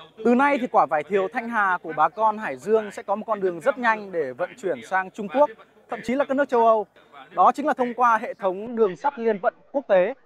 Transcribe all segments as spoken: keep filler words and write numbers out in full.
Từ nay thì quả vải thiều Thanh Hà của bà con Hải Dương sẽ có một con đường rất nhanh để vận chuyển sang Trung Quốc, thậm chí là các nước châu Âu. Đó chính là thông qua hệ thống đường sắt liên vận quốc tế.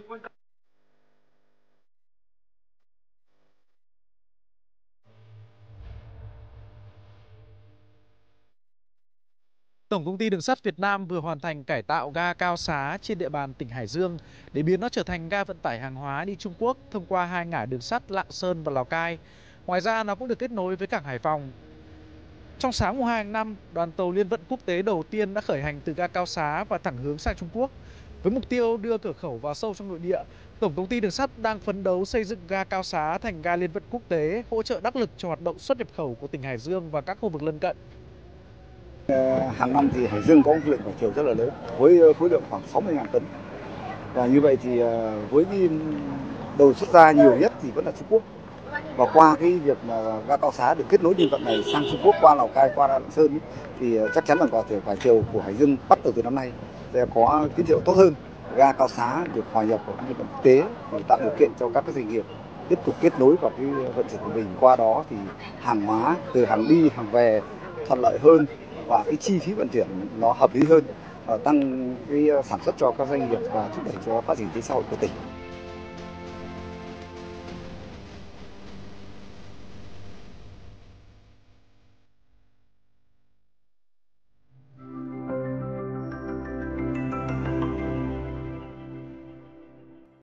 Tổng công ty Đường sắt Việt Nam vừa hoàn thành cải tạo ga Cao Xá trên địa bàn tỉnh Hải Dương để biến nó trở thành ga vận tải hàng hóa đi Trung Quốc thông qua hai ngã đường sắt Lạng Sơn và Lào Cai. Ngoài ra nó cũng được kết nối với cảng Hải Phòng. Trong sáng mùng hai tháng năm, đoàn tàu liên vận quốc tế đầu tiên đã khởi hành từ ga Cao Xá và thẳng hướng sang Trung Quốc. Với mục tiêu đưa cửa khẩu vào sâu trong nội địa, Tổng công ty Đường sắt đang phấn đấu xây dựng ga Cao Xá thành ga liên vận quốc tế, hỗ trợ đắc lực cho hoạt động xuất nhập khẩu của tỉnh Hải Dương và các khu vực lân cận. Hàng năm thì Hải Dương có một lượng vải thiều rất là lớn với khối lượng khoảng sáu mươi nghìn tấn. Và như vậy thì với cái đầu xuất ra nhiều nhất thì vẫn là Trung Quốc. Và qua cái việc mà ga Cao Xá được kết nối liên vận này sang Trung Quốc qua Lào Cai, qua Lạng Sơn thì chắc chắn là quả vải thiều của Hải Dương bắt đầu từ năm nay sẽ có tín hiệu tốt hơn. Ga Cao Xá được hòa nhập vào liên vận quốc tế thì tạo điều kiện cho các cái doanh nghiệp tiếp tục kết nối vào cái vận chuyển của mình. Qua đó thì hàng hóa từ hàng đi hàng về thuận lợi hơn và cái chi phí vận chuyển nó hợp lý hơn, tăng cái sản xuất cho các doanh nghiệp và thúc đẩy cho phát triển kinh tế xã hội của tỉnh.